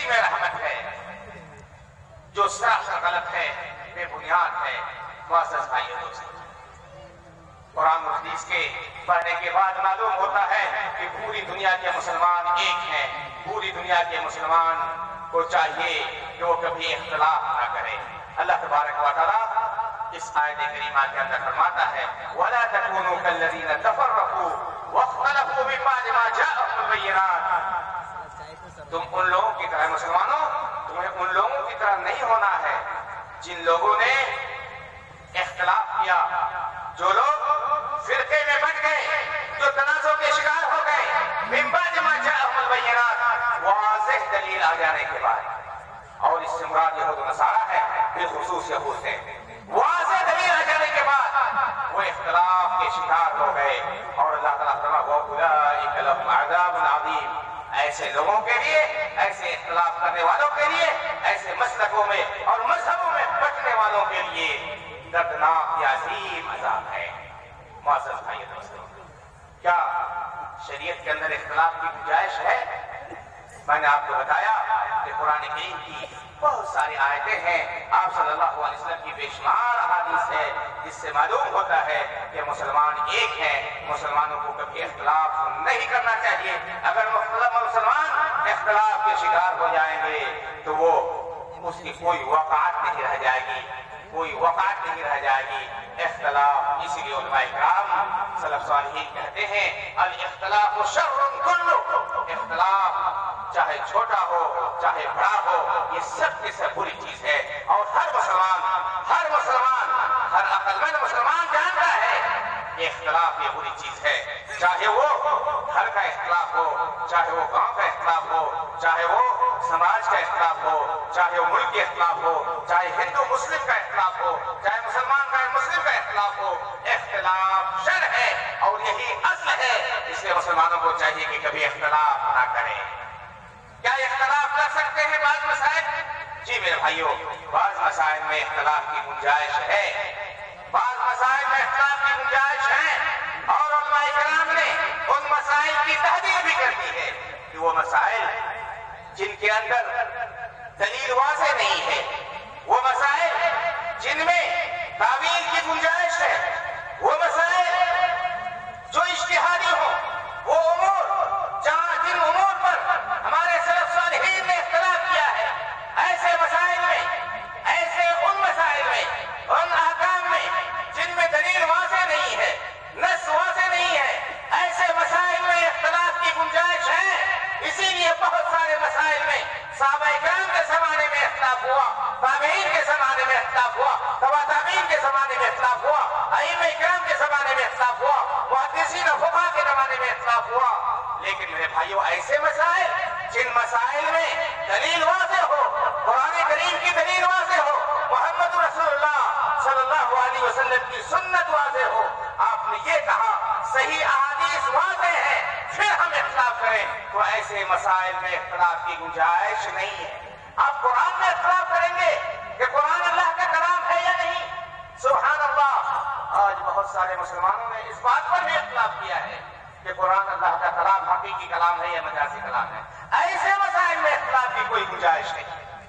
اسی میں رحمت ہے، جو سراسر غلط ہے، بے بنیاد ہے۔ معزز بھائیو دوستو، قرآن و حدیث کے پڑھنے کے بعد معلوم ہوتا ہے کہ پوری دنیا کے مسلمان ایک ہیں۔ پوری دنیا کے مسلمان کو چاہیے کہ وہ کبھی اختلاف نہ کرے۔ اللہ تبارک و تعالیٰ اس آیت کریمہ کے اندر فرماتا ہے وَلَا تَكُونُوا كَالَّذِينَ تَفَرَّقُوا وَاخْتَلَفُوا مِن بَعْدِ مَا جَاءَهُمُ الْبَيِّنَاتُ۔ تم ان لوگوں کی طرح، مسلمانوں، تمہیں ان لوگوں کی طرح نہیں ہونا ہے جن لوگوں نے اختلاف کیا، جو لوگ فرقے میں بٹ گئے، جو تنازع کے شکار ہو گئے، من بعد ما جاءهم البينات، واضح دلیل آ جانے کے بعد۔ اور اس سے مراد یہود و نصارہ ہے، بالخصوص یہود ہے۔ واضح دلیل آ جانے کے بعد وہ اختلاف کے شکار ہو گئے، اور اللہ تعالیٰ فرماتا ہے وَأُولَٰئِكَ لَهُمْ عَذَابٌ عَظِيمٌ۔ ایسے لوگوں کے لیے، ایسے اختلاف کرنے والوں کے لیے، ایسے مسلکوں میں اور مذہبوں میں بٹنے والوں کے لیے دردناک یا عظیم عذاب ہے۔ معزز بھائی دوستو، کیا شریعت کے اندر اختلاف کی گنجائش ہے؟ میں نے آپ کو بتایا کہ قرآن کریم کی بہت ساری آیتیں ہیں، آپ صلی اللہ علیہ وسلم کی بے شمار احادیث ہے، جس سے معلوم ہوتا ہے کہ مسلمان ایک ہیں۔ مسلمانوں کو کبھی اختلاف نہیں کرنا چاہیے۔ اگر مسلمان اختلاف کے شکار ہو جائیں گے تو وہ اس کی کوئی وقعت نہیں رہ جائے گی، کوئی وقعت نہیں رہ جائے گی۔ اختلاف، اسی لیے علماء کرام سلف صالحین کہتے ہیں الاختلاف شر کلہ، اختلاف چاہے چھوٹا ہو چاہے بڑا ہو، یہ سب کی سب بری چیز ہے۔ اور ہر مسلمان، ہر عقل مند مسلمان جانتا ہے کہ اختلاف یہ بری چیز ہے، چاہے وہ گھر کا اختلاف ہو، چاہے وہ گاؤں کا اختلاف ہو، چاہے وہ سماج کا اختلاف ہو، چاہے وہ ملک کا اختلاف ہو، چاہے ہندو مسلم کا اختلاف ہو، چاہے مسلمان کا مسلم کا اختلاف ہو۔ اختلاف شر ہے اور یہی اصل ہے، اس لیے مسلمانوں کو چاہیے کہ کبھی اختلاف نہ کریں۔ کیا اختلاف کر سکتے ہیں بعض مسائل؟ جی میرے بھائیو، بعض مسائل میں اختلاف کی گنجائش ہے، بعض مسائل میں اختلاف کی گنجائش ہے، اور علماء کرام نے ان مسائل کی تحدید بھی کر دی ہے کہ وہ مسائل جن کے اندر دلیل واضح نہیں ہے، وہ مسائل جن میں تعویل کی گنجائش ہے، وہ مسائل جو اجتہادی ہوں، وہ امور جن امور پر ہمارے سلف صالحین نے اختلاف کیا ہے، ایسے مسائل میں، ان مسائل میں، ان احکام میں جن میں دلیل واضح نہیں ہے، نص واضح نہیں ہے، ایسے مسائل میں اختلاف کی گنجائش ہے۔ اسی لیے بہت سارے مسائل میں صحابہ کرام کے زمانے میں اختلاف ہوا، تابعین کے زمانے میں اختلاف ہوا، تبع تابعین کے زمانے میں اختلاف ہوا، ائمہ کرام کے زمانے میں اختلاف ہوا، محدثین و فقہا کے زمانے میں اختلاف ہوا۔ لیکن میرے بھائیو، ایسے مسائل جن مسائل میں دلیل واضح ہو، قرآن کریم کی دلیل واضح ہو، محمد رسول اللہ صلی اللہ علیہ وسلم کی سنت واضح ہو، آپ نے یہ کہا صحیح احادیث واضح ہے، پھر ہم اختلاف کریں، تو ایسے مسائل میں اختلاف کی گنجائش نہیں ہے۔ آپ قرآن میں اختلاف کریں گے کہ قرآن اللہ کا کلام ہے یا نہیں؟ سبحان اللہ، آج بہت سارے مسلمانوں نے اس بات پر بھی اختلاف کیا ہے کہ قرآن اللہ کا کلام حقیقی کلام ہے یا مجازی کلام ہے۔ ایسے مسائل میں اختلاف کی کوئی گنجائش نہیں۔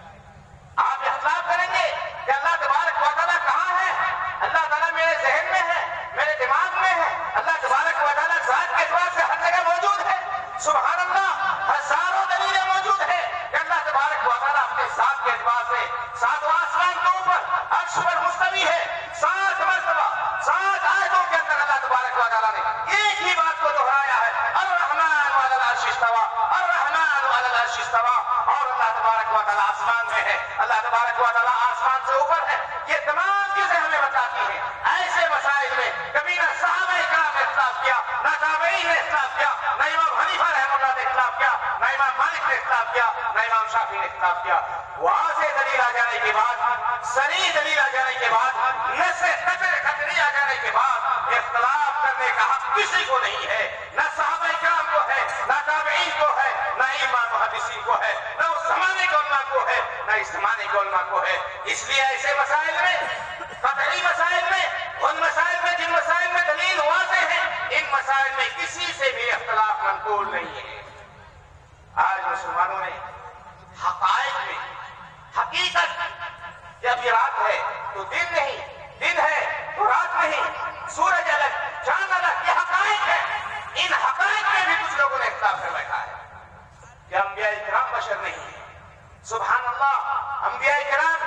آپ اختلاف کریں گے کہ اللہ تبارک و تعالیٰ کہاں ہے؟ اللہ تعالیٰ میرے ذہن میں ہے، میرے دماغ میں ہے۔ اللہ تبارک و تعالیٰ ذات کے اعتبار سے ہر جگہ موجود ہے۔ سبحان اللہ، ہزاروں دلیلیں موجود ہیں کہ اللہ تبارک و تعالیٰ اپنے ذات کے اعتبار سے ساتواں آسمان کے اوپر عرش پر مستوی ہے۔ 7 مرتبہ 7 آیتوں کے اندر اللہ تبارک و تعالیٰ نے ایک ہی بات کو دہرایا ہے، الرحمن علی العرش استوى، الرحمن علی العرش استوى۔ اور اللہ تبارک و تعالیٰ آسمان میں ہے، اللہ تبارک و تعالیٰ آسمان سے اوپر ہے۔ یہ تمام چیزیں ہمیں بتاتی ہیں۔ ایسے مسائل میں کبھی نہ صحابہ کرام نے اختلاف کیا، نہ تابعین نے اختلاف کیا، نہ امام حنیفہ رحمہ اللہ نے اختلاف کیا، نہ امام مالک نے اختلاف کیا، نہ امام شافعی نے اختلاف کیا۔ واضح دلیل آ جانے کے بعد، صریح دلیل آ جانے کے بعد، نص قطعی آ جانے کے بعد اختلاف کرنے کا حق کسی کو نہیں ہے، نہ صحابہ کرام کو ہے، نہ تابعین کو ہے، نہ امام محدثین کو ہے، نہ اس زمانے کے علماء کو ہے، نہ اس زمانے کے علماء کو ہے۔ اس لیے ایسے مسائل میں، قطعی مسائل میں، ان مسائل میں جن مسائل میں دلیل واضح ہے، ان مسائل میں کسی سے بھی اختلاف منقول نہیں ہے۔ آج مسلمانوں نے حقائق میں حقیقت کہ ابھی رات ہے تو دن نہیں، دن ہے تو رات نہیں، سورج الگ چاند الگ، یہ حقائق ہے. ان حقائق میں بھی کچھ لوگوں نے اختلاف کر بیٹھا ہے کہ انبیاء کرام بشر نہیں ہیں. سبحان اللہ، انبیاء کرام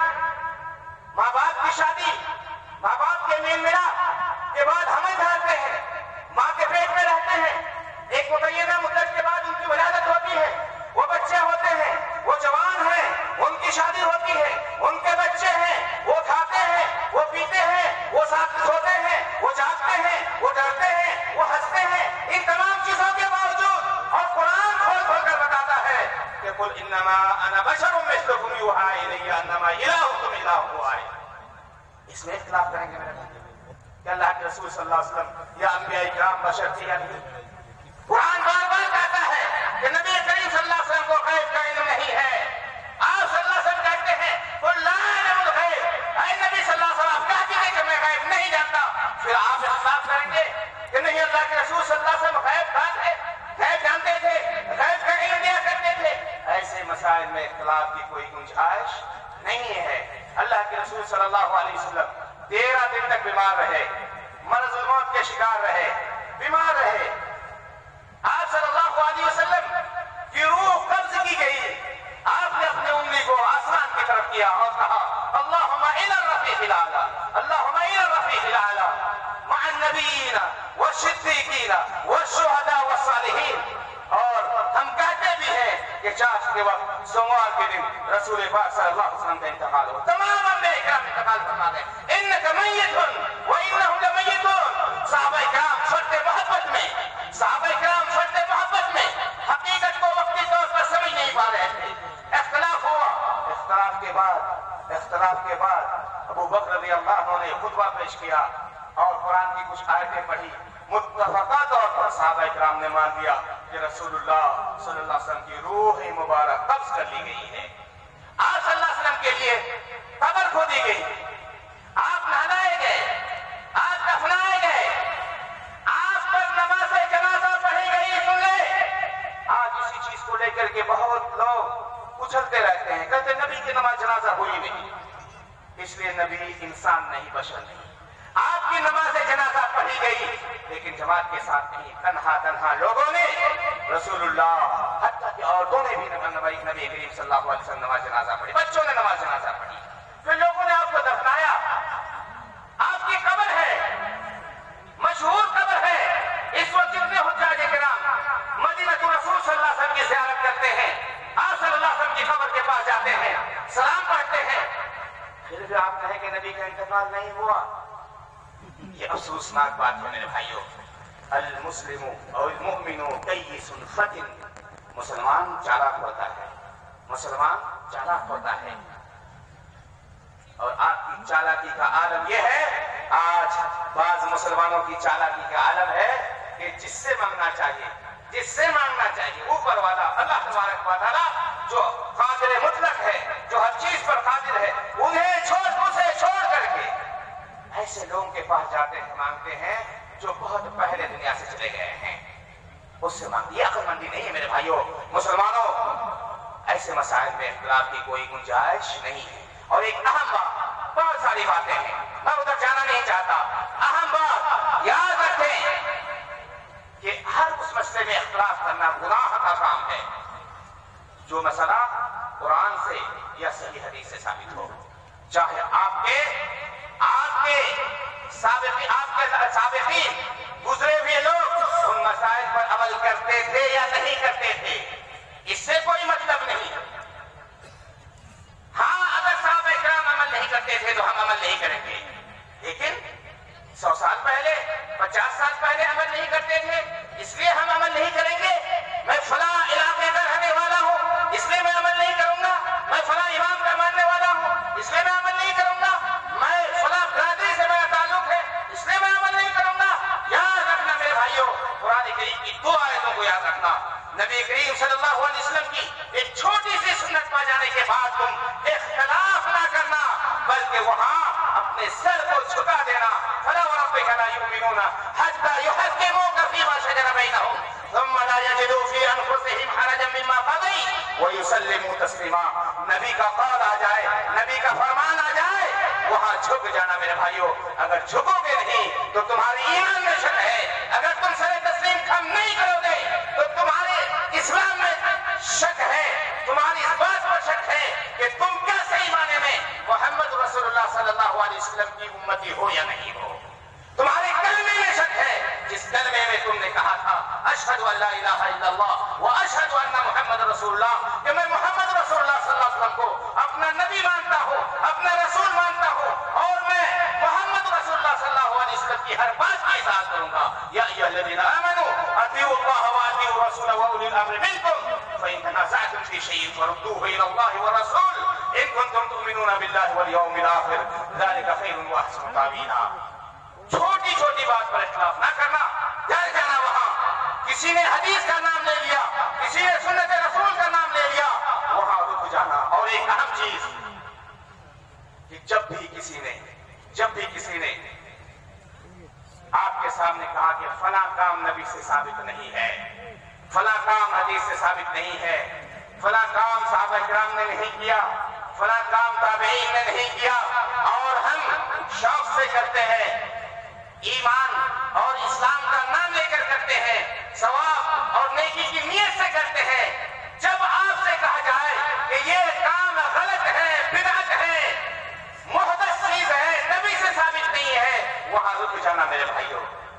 ماں باپ کی شادی، ماں باپ کے میل ملاپ کے بعد حمل دھارتے ہیں، ماں کے پیٹ میں رہتے ہیں، ایک متعینہ مدت کے بعد ان کی ولادت ہوتی ہے، وہ بچے ہوتے ہیں، وہ جوان ہیں، ان کی شادی ہوتی ہے، ان کے بچے ہیں، وہ کھاتے ہیں، وہ پیتے ہیں، وہ ساتھ سوتے ہیں، وہ جاگتے ہیں، وہ ڈرتے ہیں، وہ ہنستے ہیں. ان تمام چیزوں کے باوجود اور قرآن کھول کھول کر بتاتا ہے کہ قل انما انا بشر مثلکم یوحی الی انما الہکم الہ واحد. اس میں اختلاف کریں گے میرے بھائی کہ اللہ کے رسول صلی اللہ علیہ وسلم یا انبیاء کرام بشر تھے یا نہیں. قرآن بار بار کہتا ہے کہ نبی کریم صلی اللہ علیہ وسلم کو غیب کا علم نہیں ہے. آپ صلی اللہ علیہ وسلم کہتے ہیں قل لا اعلم الغیب، اے نبی صلی اللہ علیہ وسلم آپ کہتے ہیں کہ میں غیب نہیں جانتا. پھر آپ اختلاف کریں گے کہ نہیں اللہ کے رسول صلی اللہ علیہ وسلم غیب کہاں تھے، غیب جانتے تھے، غیب کا علم دیا کرتے تھے. ایسے مسائل میں اختلاف کی کوئی گنجائش نہیں ہے. اللہ کے رسول صلی اللہ علیہ وسلم 13 دن تک بیمار رہے، مرض الموت کے شکار رہے، بیمار رہے. آپ صلی اللہ علیہ وسلم کی روح قبض کی گئی. آپ نے اپنی انگلی کو آسمان کی طرف کیا اور کہا اللہم الی الرفیق الاعلی، اللہم الی الرفیق الاعلی مع النبیین والصدیقین والشہداء والصالحین. اور ہم کہتے بھی ہیں کہ چاش کے وقت سوموار کے دن رسول پاک صلی اللہ علیہ وسلم کا انتقال ہو. تمام انبیاء کرام انتقال فرما گئے. انک میت وانہم لمیتون. صحابہ کرام چھوٹے محبت میں، صحابہ کرام چھوٹے محبت میں حقیقت کو وقتی طور پر سمجھ نہیں پا رہے تھے. اختلاف ہوا. اختلاف کے بعد ابو بکر رضی اللہ عنہ نے خطبہ پیش کیا اور قرآن کی کچھ آیتیں پڑھی. متفقہ طور پر صحابہ کرام نے مان لیا کہ رسول اللہ صلی اللہ علیہ وسلم کی روح مبارک قبض کر لی گئی ہے. آپ صلی اللہ علیہ وسلم کے لیے قبر کھودی گئی، آپ نہلائے گئے، آپ دفنائے گئے، آپ پر نماز جنازہ پڑھی گئی. سن لے، آج اسی چیز کو لے کر کے بہت لوگ اچھلتے رہتے ہیں، کہتے نبی کی نماز جنازہ ہوئی نہیں. اس لیے نبی انسان نہیں، بشر نہیں. آپ کی نماز جنازہ پڑھی گئی لیکن جماعت کے ساتھ نہیں، تنہا لوگوں نے رسول اللہ حتیٰ کہ عورتوں نے بھی نبی کریم صلی اللہ علیہ وسلم نماز جنازہ پڑھی، بچوں نے نماز جنازہ پڑھی. پھر لوگوں نے آپ کو دفنایا. آپ کی قبر ہے، مشہور قبر ہے. اس وقت جتنے حجاج کرام مدینہ رسول صلی اللہ علیہ وسلم کی زیارت کرتے ہیں، آپ صلی اللہ علیہ وسلم کی قبر کے پاس جاتے ہیں، سلام پڑھتے ہیں. پھر بھی آپ کہیں کہ نبی کا انتقال نہیں ہوا. یہ افسوسناک بات ہے میرے بھائیوں. المسلم اور المؤمن کیس فتن. مسلمان چالاک ہوتا ہے، مسلمان چالاک ہوتا ہے. اور آپ کی چالاکی کا عالم یہ ہے، آج بعض مسلمانوں کی چالاکی کا عالم ہے کہ جس سے مانگنا چاہیے اوپر والا اللہ تبارک و تعالیٰ جو قادر مطلق ہے، جو ہر چیز پر قادر ہے، اسے چھوڑ کر کے ایسے لوگوں کے پاس جاتے ہیں، مانگتے ہیں جو بہت پہلے دنیا سے چلے گئے ہیں. اس سے مانگی عقل مندی نہیں ہے میرے بھائیوں. مسلمانوں، ایسے مسائل میں اختلاف کی کوئی گنجائش نہیں ہے. اور ایک اہم بات، بہت ساری باتیں ہیں، میں ادھر جانا نہیں چاہتا. اہم بات یاد رکھیں کہ ہر اس مسئلے میں اختلاف کرنا گناہ کا کام ہے جو مسئلہ قرآن سے یا صحیح حدیث سے ثابت ہو. چاہے آپ کے سابقین گزرے ہوئے لوگ ان مسائل پر عمل کرتے تھے یا نہیں کرتے تھے، اس سے کوئی مطلب نہیں. ہاں، اگر صحابہ کرام عمل نہیں کرتے تھے تو ہم عمل نہیں کریں گے، لیکن 100 سال پہلے 50 سال پہلے عمل نہیں کرتے تھے اس لیے ہم عمل نہیں کریں گے. میں فلاں علاقے کا رہنے والا ہوں اس لیے میں عمل نہیں کروں گا. میں فلاں امام کا ماننے والا ہوں اس لیے میں عمل نہیں کروں گا. میں فلاں برادری سے میرا تعلق ہے اس لیے میں عمل نہیں کروں گا. یاد رکھنا میرے بھائیوں، قرآن کریم کی 2 آیتوں کو یاد رکھنا. نبی کریم صلی اللہ علیہ وسلم کی ایک چھوٹی سی سنت پا جانے کے بعد تم اختلاف نہ کرنا، بلکہ وہاں اپنے سر کو جھکا دینا. فلا وربک لا یؤمنون حتی یحکموک فیما شجر بینہم ثم لا یجدوا فی انفسہم حرجا مما قضیت وَيُسَلِّمُوا تَسْلِيمًا، نبی کا قول آ جائے، نبی کا فرمان آ جائے، وہاں جھک جانا میرے بھائیوں۔ اگر جھکو گے نہیں تو تمہاری ایمان میں شک ہے، اگر تم سر تسلیم کم نہیں کرو گے تو تمہارے اسلام میں شک ہے، تمہاری اس بات پر شک ہے کہ تم کیا صحیح معنی میں محمد رسول اللہ صلی اللہ علیہ وسلم کی امتی ہو یا نہیں ہو۔ تمہارے کلمے میں شک ہے، جس کلمے میں تم نے کہا تھا اشہد ان لا الہ الا اللہ واشہد ان محمد رسول اللہ، کہ میں محمد رسول اللہ صلی اللہ علیہ وسلم کو اپنا نبی مانتا ہوں، اپنا رسول مانتا ہوں، اور میں محمد رسول اللہ صلی اللہ علیہ وسلم کی ہر بات کی اطاعت کروں گا۔ یا ایھا الذین آمنوا اطیعوا اللہ واطیعوا الرسول واولی الامر منکم فإن تنازعتم في شيء فردوه إلى الله والرسول إن كنتم تؤمنون بالله واليوم الآخر ذلك خير وأحسن تأويلا۔ چھوٹی چھوٹی بات پر اختلاف نہ کرنا، ڈر جانا وہاں کسی نے حدیث کا نام لے لیا، کسی نے سنت رسول کا نام لے لیا، وہاں رک جانا۔ اور ایک اہم چیز کہ جب بھی کسی نے آپ کے سامنے کہا کہ فلاں کام نبی سے ثابت نہیں ہے، فلاں کام حدیث سے ثابت نہیں ہے، فلاں کام صحابہ کرام نے نہیں کیا، فلاں کام تابعین نے نہیں کیا، اور ہم شوق سے کرتے ہیں، ایمان اور اسلام کا نام لے کر کرتے ہیں، ثواب اور نیکی کی نیت سے کرتے ہیں، جب آپ سے کہا جائے کہ یہ کام غلط ہے، بدعت ہے، محدث چیز ہے، نبی سے ثابت نہیں ہے، وہاں رک جانا میرے بھائیوں۔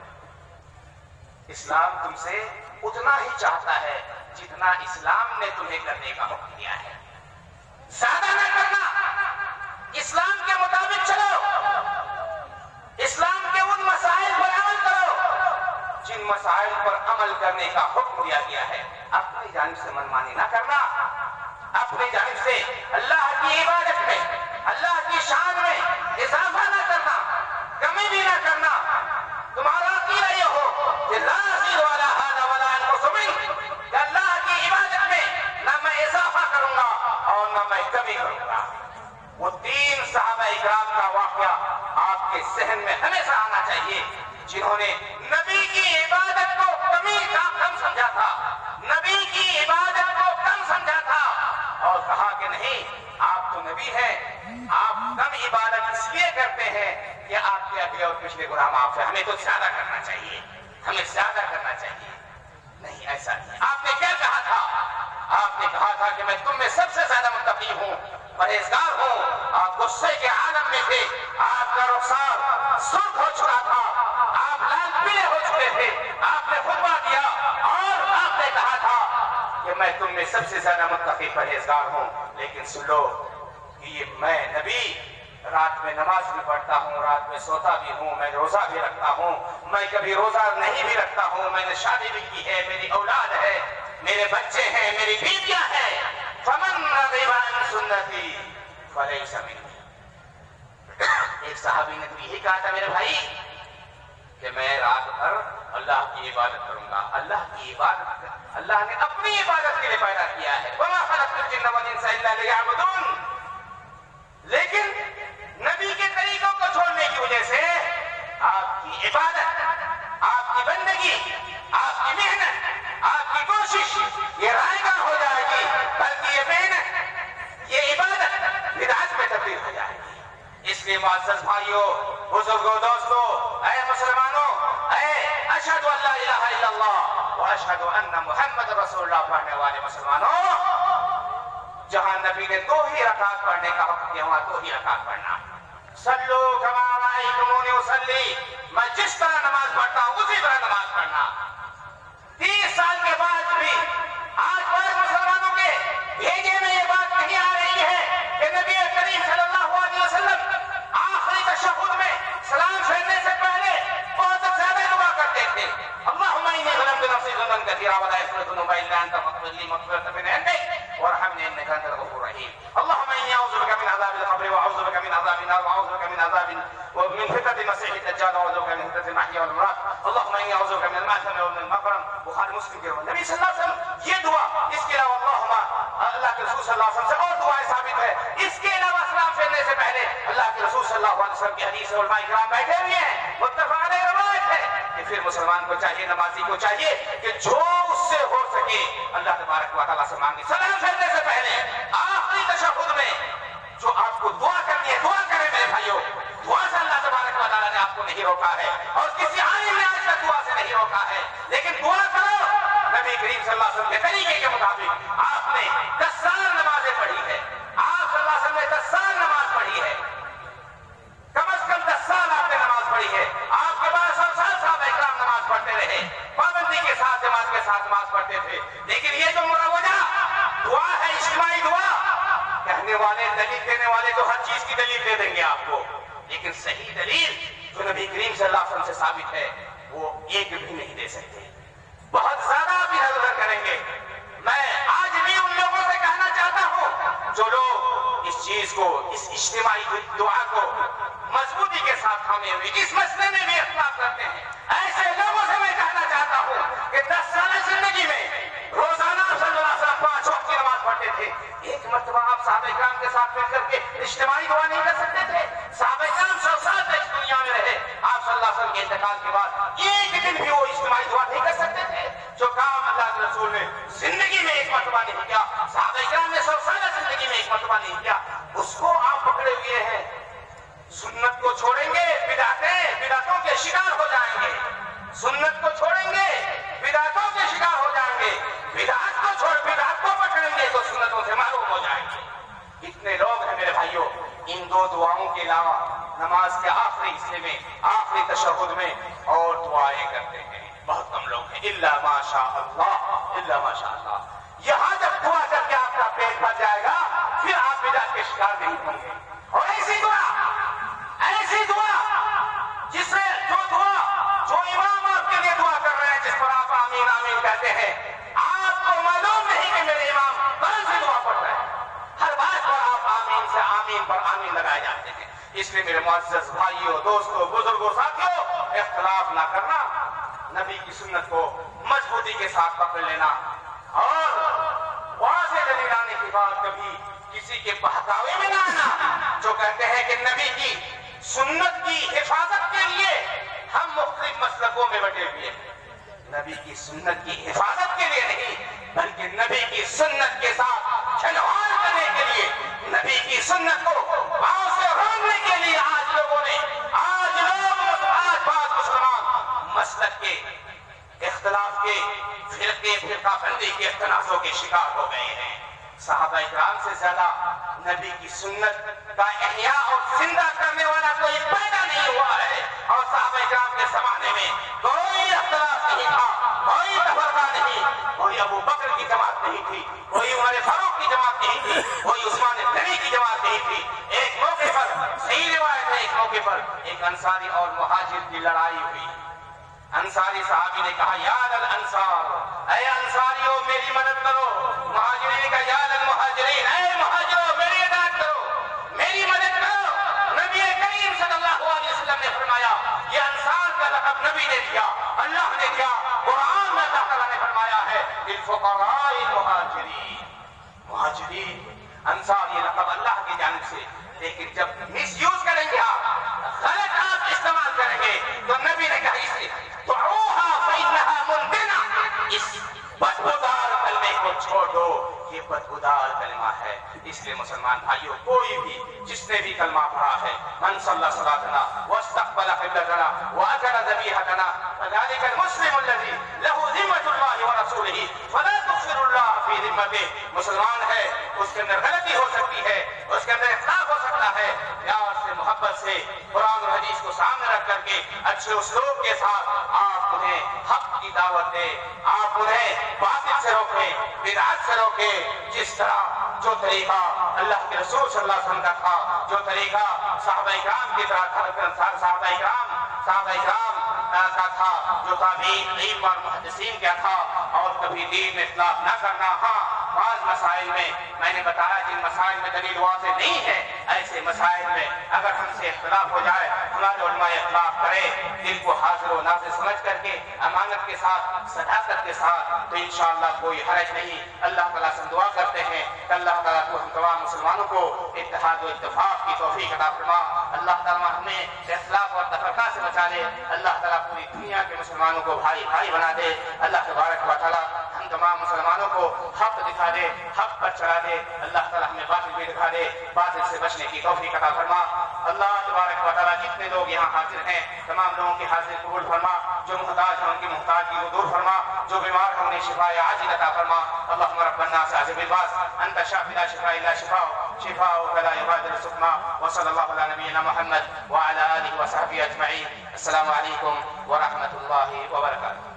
اسلام تم سے اتنا ہی چاہتا ہے جتنا اسلام نے تمہیں کرنے کا حکم دیا ہے، زیادہ نہ کرنا۔ اسلام کے مطابق چلو، اسلام کے ان مسائل پر عمل کرو جن مسائل پر عمل کرنے کا حکم دیا گیا ہے۔ اپنی جانب سے منمانی نہ کرنا، اپنی جانب سے اللہ کی عبادت میں، اللہ کی شان میں اضافہ نہ کرنا، کمی بھی نہ کرنا۔ تمہارا عقیدہ یہ ہو کہ لا ازید علی ھذا ولا انقص منہ، کہ اللہ کی عبادت میں نہ میں اضافہ کروں گا اور نہ میں کمی کروں گا۔ وہ 3 صحابہ اکرام کا واقعہ آپ کے ذہن میں ہمیشہ آنا چاہیے، جنہوں نے نبی کی عبادت کو کم سمجھا تھا، نبی کی عبادت کو کم سمجھا تھا، اور کہا کہ نہیں، آپ تو نبی ہیں، آپ کم عبادت اس لیے کرتے ہیں کہ آپ کے اگلے اور پچھلے گناہ معاف ہیں، ہمیں تو زیادہ کرنا چاہیے، ہمیں زیادہ کرنا چاہیے۔ نہیں، ایسا نہیں۔ آپ نے کیا کہا تھا؟ آپ نے کہا تھا کہ میں تم میں سب سے زیادہ متقی ہوں، پرہیزگار ہوں۔ آپ غصے کے عالم میں تھے، آپ کا رخسار سرخ ہو چکا تھا، آپ لال پیلے ہو چکے تھے، آپ نے خطبہ دیا اور آپ نے کہا تھا کہ میں تم میں سب سے زیادہ متقی پرہیزگار ہوں، لیکن سن لو کہ یہ میں نبی رات میں نماز بھی پڑھتا ہوں، رات میں سوتا بھی ہوں، میں روزہ بھی رکھتا ہوں، میں کبھی روزہ نہیں بھی رکھتا ہوں، میں نے شادی بھی کی ہے، میری اولاد ہے، میرے بچے ہیں، میری بیویاں ہیں۔ فمن رغب عن سنتی فلیس منی۔ ایک صحابی نے تو یہی کہا تھا میرے بھائی کہ میں رات بھر اللہ کی عبادت کروں گا۔ اللہ کی عبادت اللہ نے اپنی عبادت کے لیے پیدا کیا ہے، وما خلقت الجن والانس الا لیعبدون، لیکن نبی کے طریقوں کو چھوڑنے کی وجہ سے آپ کی عبادت، آپ کی بندگی، آپ کی محنت، آپ کی کوشش یہ رائگاں ہو جائے گی، بلکہ یہ محنت، یہ عبادت بدعت میں تبدیل ہو جائے گی۔ اس لیے معزز بھائیوں، بزرگوں، دوستوں، اے مسلمانوں، اے اشہد ان لا الہ الا اللہ واشہد ان محمد رسول اللہ پڑھنے والے مسلمانوں، جہاں نبی نے 2 ہی رکعت پڑھنے کا حکم دیا، وہاں 2 ہی رکعت پڑھنا۔ صلو کما رأیتمونی اصلی، میں جس طرح نماز پڑھتا ہوں اسی طرح نماز پڑھنا۔ 30 سال کے بعد بھی آج بعض مسلمانوں کے بھیجے میں یہ بات نہیں آ رہی ہے کہ نبی کریم صلی اللہ علیہ وسلم آخری تشہد میں سلام پھیرنے سے پہلے بہت زیادہ دعا کرتے تھے، اللہم انی ظلمت نفسی ظلما کثیرا ولا یغفر الذنوب الا انت فاغفر لی مغفرۃ من عندک وارحمنی انک انت الغفور الرحیم، اللہم انی اعوذ بک من عذاب القبر واعوذ بک من عذاب النار واعوذ بک من عذاب ومن فتنة المسيح الدجال واعوذ بک من فتنة المحیا والممات، اللہم انی اعوذ بک من المأثم ومن المغرم۔ بخاری مسلم کے نبی صلی اللہ علیہ وسلم یہ دعا، اس کے علاوہ اللہم، اللہ کے رسول صلی اللہ علیہ وسلم سے اور دعائیں ثابت ہے، اس کے علاوہ سلام پھیرنے سے پہلے اللہ کے رسول صلی اللہ علیہ وسلم کی حدیث ہے، علماء کرام بیٹھے ہوئے ہیں، متفق علیہ روایت ہے کہ پھر مسلمان کو چاہیے، نمازی کو چاہیے کہ جو اس سے ہو سکے کے اللہ تبارک و تعالیٰ سے مانگے. سلام پھیرنے سے پہلے آخری تشہد میں جو آپ کو دعا کرنی ہے دعا کریں میرے بھائیوں. دعا سے اللہ تبارک و تعالیٰ نے آپ کو نہیں روکا ہے اور کسی عالم نے آج تک دعا سے نہیں روکا ہے, لیکن دعا کرو نبی کریم صلی اللہ علیہ وسلم کے طریقے کے مطابق. آپ نے 10 سال نمازیں پڑھی ہے, آپ صلی اللہ علیہ وسلم نے 10 سال نماز پڑھی ہے, کم از کم 10 سال آپ نے نماز پڑھی ہے. آپ کے 12 سال صحابہ اکرام نماز پڑھتے رہے, پابندی کے ساتھ جماعت کے ساتھ نماز پڑھتے تھے. لیکن یہ جو مروجہ دعا ہے, اجتماعی دعا, کہنے والے دلیل دینے والے تو ہر چیز کی دلیل دے دیں گے آپ کو, لیکن صحیح دلیل جو نبی کریم صلی اللہ علیہ وسلم سے ثابت ہے وہ ایک بھی نہیں دے سکتے. بہت زیادہ آپ ادھر ادھر کریں گے. میں آج بھی ان لوگوں سے کہنا چاہتا ہوں جو لوگ اس چیز کو, اس اجتماعی دعا کو مضبوطی کے ساتھ تھامے ہوئے اس مسئلے میں بھی اختلاف کرتے ہیں, ایسے لوگوں سے میں کہنا چاہتا ہوں کہ 10 سال زندگی میں روزانہ صلی اللہ علیہ وسلم 5 وقت کی نماز پڑھتے تھے. ایک مرتبہ آپ صحابہ اکرام کے ساتھ مل کر کے اجتماعی دعا نہیں کر سکتے تھے؟ صحابہ اکرام 100 سال تک اس دنیا میں رہے, آپ صلی اللہ علیہ وسلم کے انتقال کے بعد ایک دن بھی وہ اجتماعی دعا نہیں کر سکتے تھے؟ جو کام اللہ کے رسول نے زندگی میں ایک مرتبہ نہیں کیا, صحابہ اکرام نے 100 سال زندگی میں ایک مرتبہ نہیں کیا, اس کو آپ پکڑے ہوئے ہیں. سنت کو چھوڑیں گے بدعتوں کے شکار ہو جائیں گے. سنت کو چھوڑیں گے بدعتوں کے شکار ہو جائیں گے. بدعت کو پکڑیں گے تو سنتوں سے محروم ہو جائیں گے. کتنے لوگ ہیں میرے بھائیوں ان 2 دعاؤں کے علاوہ نماز کے آخری حصے میں, آخری تشہد میں اور دعائیں کرتے ہیں؟ بہت کم لوگ ہیں. الا ماشاء اللہ, الا ماشاء اللہ. یہاں جب دعا کر کے آپ کا پیٹ بھر جائے گا پھر آپ بدعت کے شکار نہیں ہوں گے. اور ایسی دعا جو امام آپ کے لیے دعا کر رہے ہیں, جس پر آپ آمین آمین کہتے ہیں, آپ کو معلوم نہیں کہ میرے امام کون سی دعا پڑھ رہے ہیں. ہر بات پر آپ آمین سے آمین پر آمین لگائے جاتے ہیں. اس لیے میرے معزز بھائیوں, دوستوں, بزرگوں, ساتھیوں, اختلاف نہ کرنا, نبی کی سنت کو مضبوطی کے ساتھ پکڑ لینا اور واضح دلیل آنے کے بعد کبھی کسی کے بہکاوے میں نہ آنا. جو کہتے ہیں کہ نبی کی سنت کی حفاظت کے لیے ہم مختلف مسلکوں میں بٹے ہوئے ہیں. نبی کی سنت کی حفاظت کے لیے نہیں, بلکہ نبی کی سنت کے ساتھ کھلواڑ کرنے کے لیے, نبی کی سنت کو پاؤں سے روکنے کے لیے آج بعض مسلمان مسلک کے اختلاف کے, فرقہ بندی کے اختلافوں کے شکار ہو گئے ہیں. صحابہ اکرام سے زیادہ نبی کی سنت کا احیاء اور زندہ کرنے والا کوئی پیدا نہیں ہوا ہے. اور صحابہ اکرام کے زمانے میں کوئی اختلاف نہیں تھا, کوئی تفرقہ نہیں, کوئی ابو بکر کی جماعت نہیں تھی, کوئی عمر فاروق کی جماعت نہیں تھی, کوئی عثمان غنی کی جماعت نہیں تھی. ایک موقع پر صحیح روایت ہے, ایک موقع پر ایک انصاری اور مہاجر کی لڑائی ہوئی. انصاری صحابی نے کہا یا للانصار, اے انصاریوں میری مدد کرو. مہاجرین نے کہا یا للمہاجرین, اے مہاجروں میری اطاعت کرو, میری مدد کرو. نبی کریم صلی اللہ علیہ وسلم نے فرمایا یہ انصار کا لقب نبی نے دیا, اللہ نے دیا, قرآن میں اللہ تعالیٰ نے فرمایا ہے للفقراء المہاجرین. مہاجرین انصار یہ لقب اللہ کی جانب سے, لیکن جب مس یوز کریں گے آپ, غلط آپ استعمال کریں گے تو نبی نے کہا اس لیے دعوها فإنها منتنة, اس بدبودار کلمے کو چھوڑ دو, یہ بدبودار کلمہ ہے. اس لیے مسلمان بھائیوں, کوئی بھی جس نے بھی کلمہ پڑھا ہے, من صلی صلاتنا واستقبل قبلتنا واکل ذبیحتنا فذلك المسلم الذي له ذمة الله ورسوله فلا تغفر الله في ذمته. مسلمان ہے, اس کے اندر غلطی ہو سکتی ہے, اس کے اندر اختلاف ہو سکتا ہے, پیار سے محبت سے قرآن اور حدیث کو سامنے رکھ کر کے اچھے اسلوب کے ساتھ آپ انہیں حق کی دعوت دیں, آپ انہیں باطل سے روکیں, بدعت سے روکیں. جس طرح جو طریقہ اللہ کے رسول صلی اللہ علیہ وسلم کا تھا, جو طریقہ صحابہ اکرام کی طرح تھا, صحابہ اکرام کا تھا, جو تابعین, علم اور محدثین کا تھا, اور کبھی دین میں اختلاف نہ کرنا. ہاں بعض مسائل میں نے بتایا جن مسائل میں دلیل واضح نہیں ہے, ایسے مسائل میں اگر ہم سے اختلاف ہو جائے, ہمارے علماء اختلاف کرے, دل کو حاضر و ناظر سمجھ کر کے امانت کے ساتھ, صداقت کے ساتھ, تو انشاءاللہ کوئی حرج نہیں. اللہ تعالیٰ سے دعا کرتے ہیں کہ اللہ تعالیٰ کو ہم تمام مسلمانوں کو اتحاد و اتفاق کی توفیق عطا فرما. اللہ تعالیٰ ہمیں اختلاف اور تفرقہ سے بچا لے. اللہ تعالیٰ پوری دنیا کے مسلمانوں کو بھائی بھائی بنا دے. اللہ تبارک و تعالیٰ ہم تمام مسلمانوں کو حق دکھا دے، حق پر چلا دے، اللہ تعالیٰ ہمیں باطل بھی دکھا دے، باطل سے بچنے کی توفیق عطا فرما۔ اللہ تبارک و تعالیٰ جتنے لوگ یہاں حاضر ہیں تمام لوگوں کی حاضری قبول فرما، جو محتاج ہیں ان کی محتاجی کو دور فرما، جو بیمار ہیں انہیں شفاء عاجل عطا فرما۔ اللهم رب الناس اذهب الباس انت الشافي لا شفاء الا شفاءك لا يغادر سقما، وصلى الله على نبينا محمد وعلى اله وصحبه اجمعين۔ السلام عليكم ورحمة الله وبركاته۔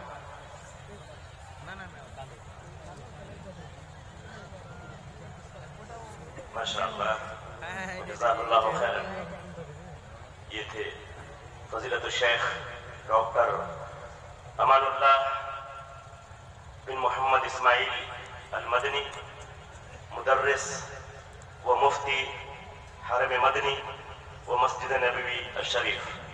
ماشاءاللہ، جزاک اللہ خیرا۔ یہ تھے فضیلت الشیخ ڈاکٹر امان اللہ بن محمد اسماعیل المدنی، مدرس و مفتی حرم مدنی و مسجد نبوی الشریف۔